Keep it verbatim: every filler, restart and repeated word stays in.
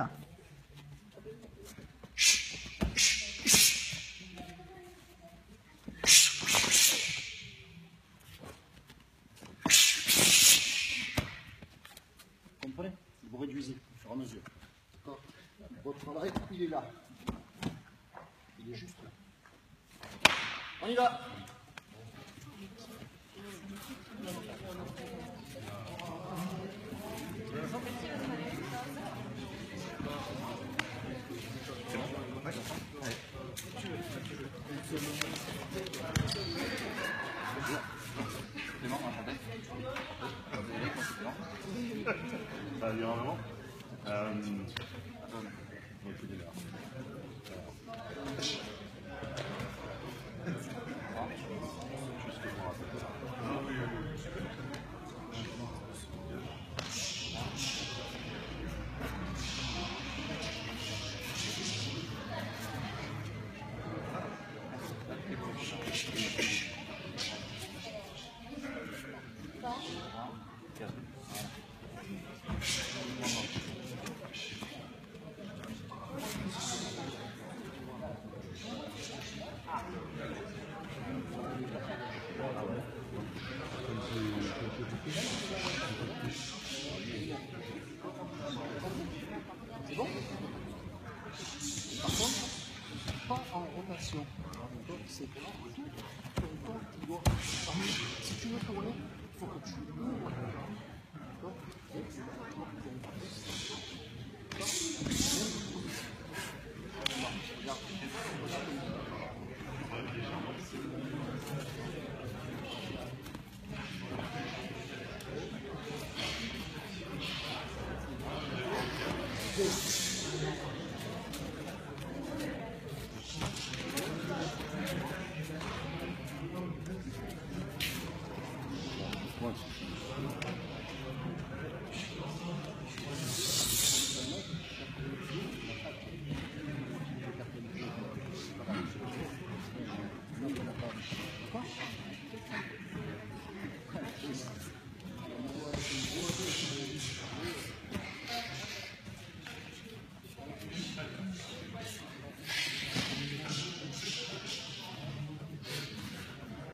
va. Comprenez? Vous réduisez au fur et à mesure. D'accord? Votre travail, il est là. Il est juste là. On y va! Ça va durer un moment. Euh... Attends, on va écouter là. Juste que je me rappelle. Ah oui, oui, oui. C'est bon? Par contre, pas en rotation. C'est tout ton corps qui doit partir. Si tu veux tourner, il faut que tu ouvres. D'accord? Ouais.